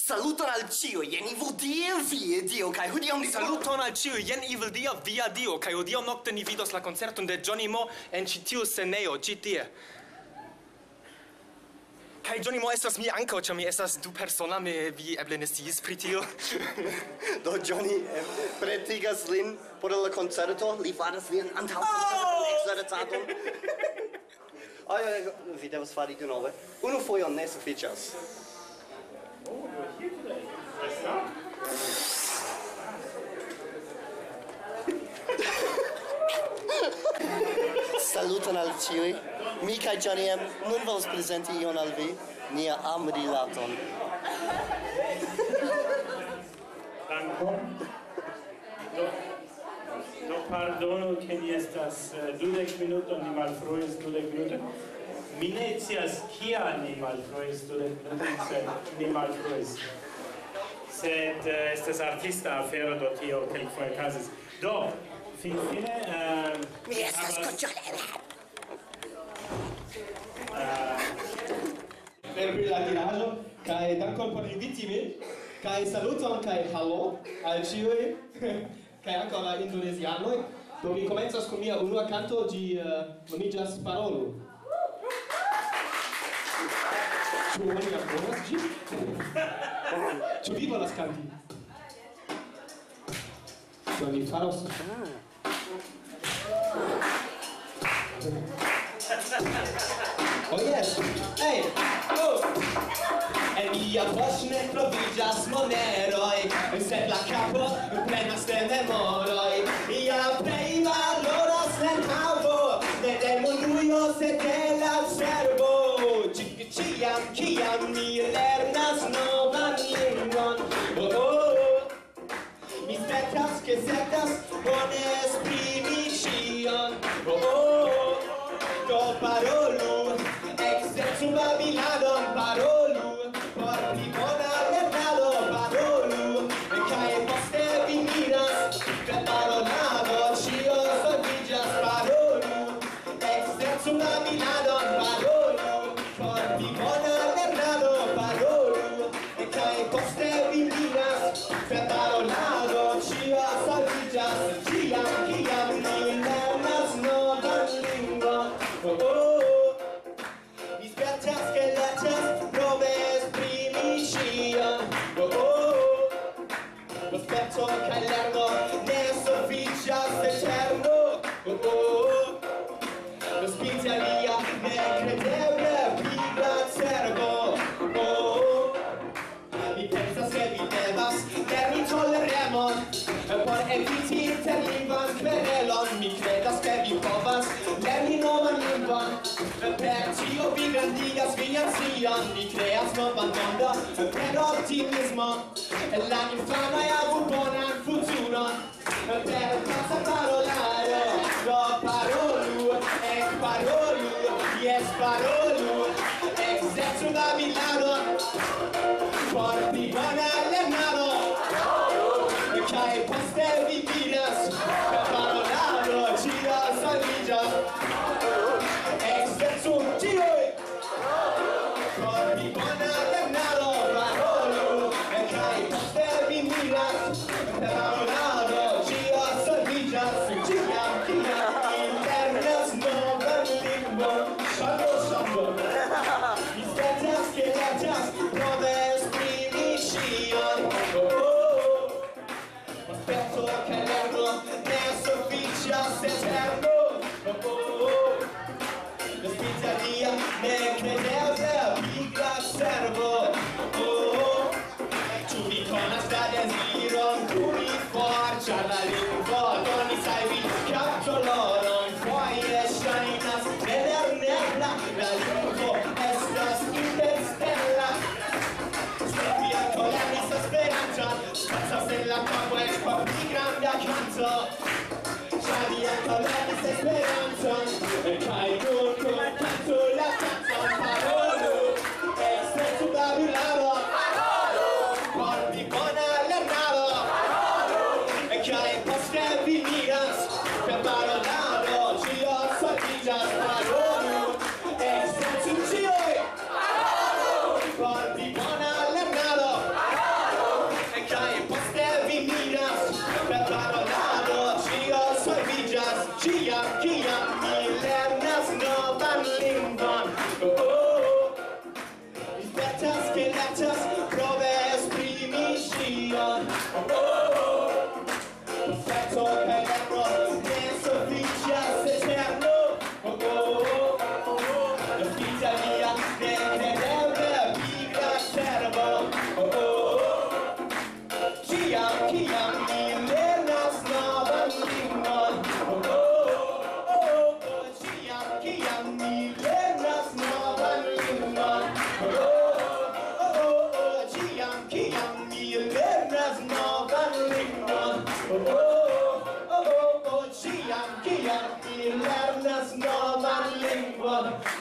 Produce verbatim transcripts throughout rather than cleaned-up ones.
Saluton al ciu, jen evil dia via dio, kai hodiaŭ ni Saluton al ciu, jen evil dia via dio, kai hodiaŭ nokte ni vidos la koncerton de Johnny Mo en ĉi tiu scenejo, ĉi tie. Kai Johnny Mo estas mi ankaŭ, ĉar mi estas du persona, mi vi eble ne sciis pri tio. Do Johnny eh, pretigas lin por la koncerto, li faras lian antaŭ ekzercadon. Oh, vi devas fari denove. Unu fojon ne sufiĉas. Saluton al ciui. Mi kaj Johnny M nun volas prezenti ion al vi, nia amrilaton. Dankon. Do, do pardonu che ni estas uh, dudek minuton, ni malfruis dudek minuton. Mi ne scias kia ni malfruis dudek minuton, sed ni malfruis. Sed uh, estas artista afero, do tio kelkfoje okazis. Do, fin fine... Uh, Mi estas konsolema! Per la tiraggio, kai dankon por inviti min, kai saluton kai hallo al ciui, kai ankaŭ la indonesianoj. Do mi komencas kun mia unua kanto, ĝi uh, nomiĝas Parolu. Ĉu oni jam konas ĝin? Ĉu vi volas kanti? Do mi faros. Oh yes! Hey! Oh! En mia poŝo ne troviĝas moneroj, sed la kapo plenas de memoroj. Mia plej valoras la haŭvo, ne de mondujo, sed de la cerbo. Ĉiam, kiam mi lernas novan lingvon, oh oh! Mi spertas ke certas bone esprimi ĉion, oh oh! Do parolu, ekzercu babiladon, parolu, por pli bona lernado, parolu, kaj poste vi miras, per parolado ĉio solviĝas, parolu, ekzercu babiladon, parolu, por pli bona lernado, parolu, kaj poste vi miras, per parolado ĉio solviĝas, ĉiam kiam ni lernas novan lingvon. Oh, oh, mi spertas che lertas prove esprimi ĉion. Oh, oh, lo sperto kaj lerno ne sufiĉas eterno. Oh, oh, lo spirito alia nekredeble vigla cerbo. Oh, oh, mi pensas che vi devas lerni toleremon por eviti interlingvan kverelon. Mi kredas ke vi povas lerni novan lingvon, per tio vi grandigas vian scion. Mi kreas novan mondon per optimismo, la infanoj havu bonan futuron, per paca parolado. Do parolu, ekparolu, jes parolu, ekzercu babiladon, por pli bona lernado, kaj poste vi vidas, per parolado ĉio solviĝas. Exercu ĉiuj, por pli bona lernado, parolu, kaj poste vi miras, per parolado ĉio solviĝas. Ĉiam kiam mi lernas novan lingvon, ŝango, ŝango, mi spertas ke lertas prove esprimi ĉion. Oh, oh, aspetto che lerno ne sufiĉas eterno. Oh, oh, lo spirito alia nekredeble vigla cerbo. Oh, oh, ĉu vi konas la deziron kuri for, ĉar la lingvo donis al vi kapdoloron. Foje ŝajnas nelernebla, la lingvo estas interstella. Se vi ankaŭ lernis Esperanton, pasas en la kampo eĉ por pli granda kanto. Ĉar vi ankaŭ lernis Esperanton, kaj nun kunkantu la kanton. Parolu, ekzercu babiladon, parolu, por pli bona lernado, kaj poste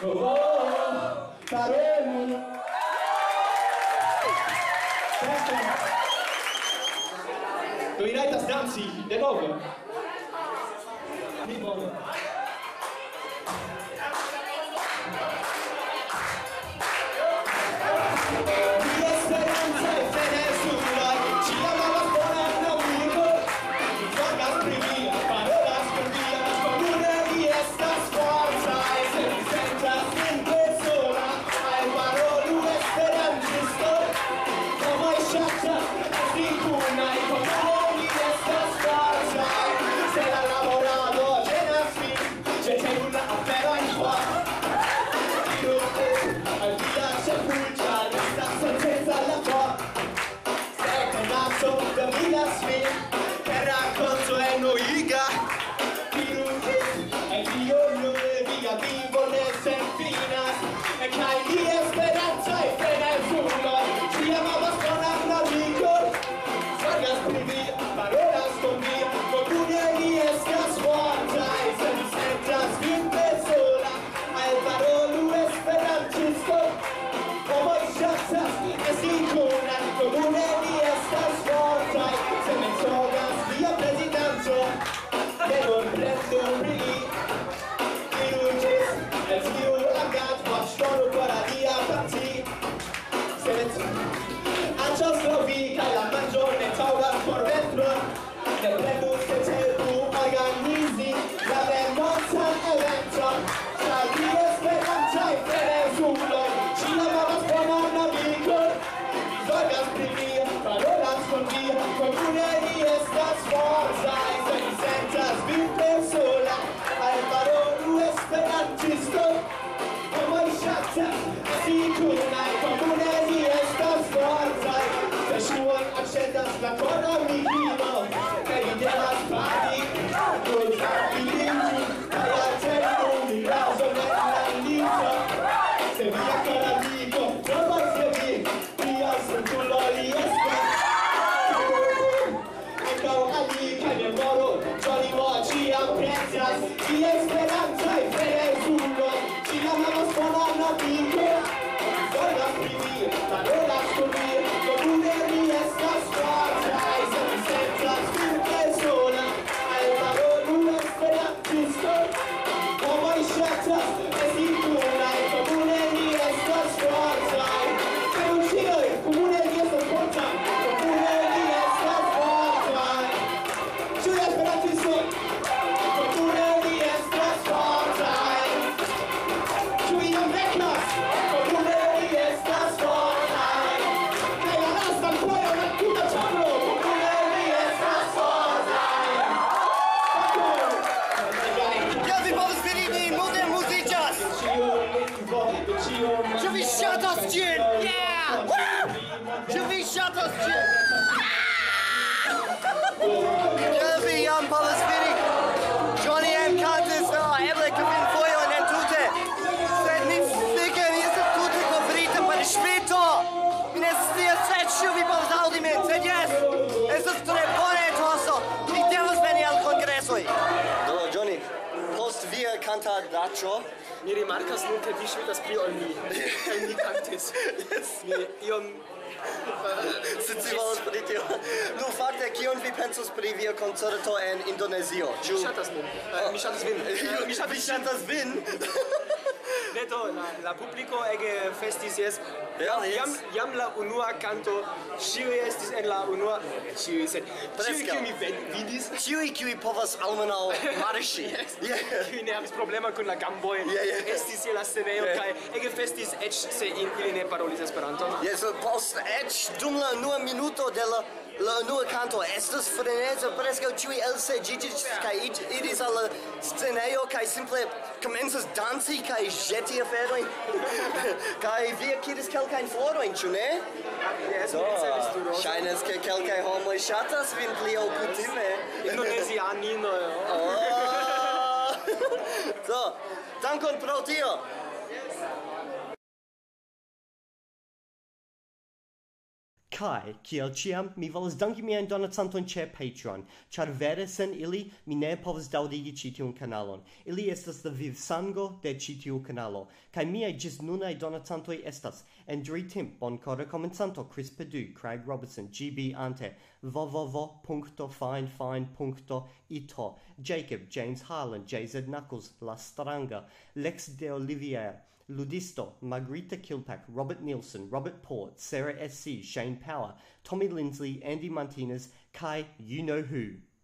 Oh, parole. Dominai das danzi, de nuovo. Di nuovo. Cantadaĉo. Mi rimarkas nur ke vi ŝvitas pli ol mi. Kaj mi kantis. Mi iom Scivolas pri tio. Nu fakte kion vi pensas pri via koncerto en Indonezio? Mi ŝatas min. Mi ŝatas vin. Mi Vi ŝatas vin? Veto, la, la publiko ege festis, jes. Ja, jes. Jam, jam la unua kanto, ĉiuj estis en la unua... Ĉiuj, sed... Ĉiuj, kiuj mi ven- vidis, Ĉiuj kiuj povas almenaŭ marŝi. kiuj ne havis problemon kun la gamboj, Ja, ja. estis je la scenejo Ja. kaj ege festis, eĉ se in- ili ne parolis Esperanton. Jes, post eĉ dum la unua minuto de la la unua kanto estas freneza, preskaŭ ĉiuj elseĝiĝis kaj id- iris al la scenejo kaj simple komencas danci kaj ĵeti aferojn. Kaj vi akiris kelkajn florojn, ĉu ne? Jes, Do, mi ricevis du rozojn. ŝajnas ke kelkaj homoj ŝatas vin pli ol kutime. Indonezianino. Oh! So, dankon pro tio. Kai, kiel ciam, mi volas danki mian donacanton ĉe Patreon, ĉar vere sen ili mi ne povas daŭrigi ĉi tiun kanalon. Ili estas la vivsango de ĉi tiu kanalo, kaj miaj ĝis nunaj donacantoj estas Andrew Timp, bonkora komencanto, Chris Perdue, Craig Robertson, G B Ante, www.finefine.ito, Jacob, James Harlan, J Z Knuckles, La Stranga, Lex de Olivier, Ludisto, Margarita Kilpack, Robert Nielsen, Robert Port, Sarah S C, Shane Power, Tommy Lindsley, Andy Martinez, Kai, you know who.